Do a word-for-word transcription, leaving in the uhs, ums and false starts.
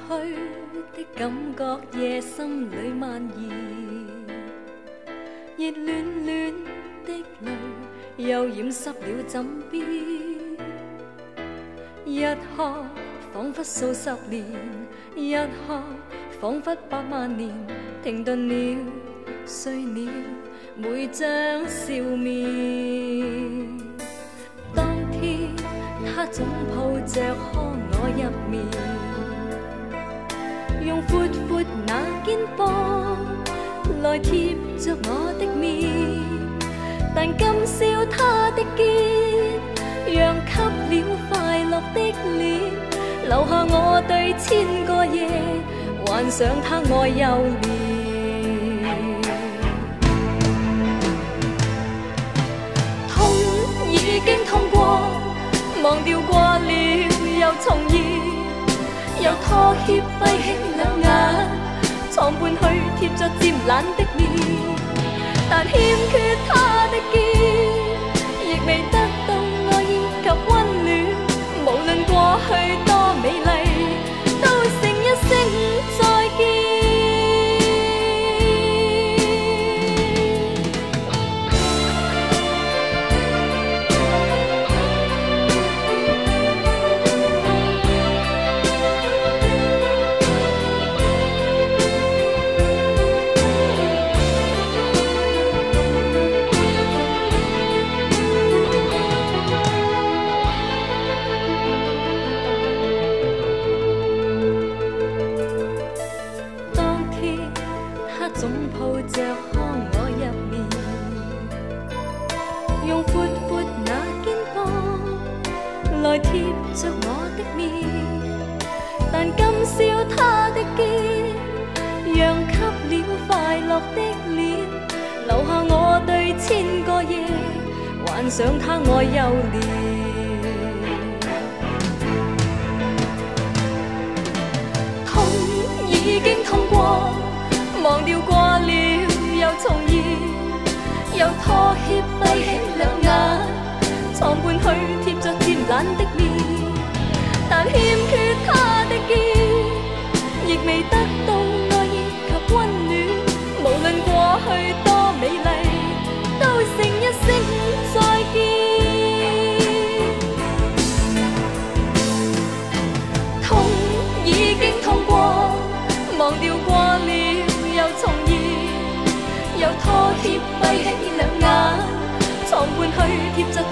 去的感覺，夜心裏蔓延，熱戀戀的淚又染濕了枕邊，一刻彷彿數十年，一刻彷彿百萬年，停頓了，碎了每張笑面。當天他總抱着看我入眠，用闊闊那肩膀來貼着我的面，但今宵他的肩讓給了快樂的臉，留下我對千個夜幻想他愛幼年。痛已經痛過，忘掉過了又重現，又拖欠閉起兩眼，床伴去貼着漸冷的面，但欠缺他的肩，亦未得到愛意及溫暖。無論過去多美麗，都剩一聲再見。總抱着看我入眠，用闊闊那肩膀來貼着我的面，但今宵他的肩讓給了快樂的臉，留下我對千個夜幻想他愛幼年。痛已經痛過，忘掉過了又重現，又拖欠閉起兩眼，床伴去貼着漸冷的面，但欠缺他的肩，亦未得到愛意及溫暖。無論過去多美麗，都剩一聲再見。痛已經痛過，忘掉過了又重現，又拖欠閉起兩眼，床伴去貼着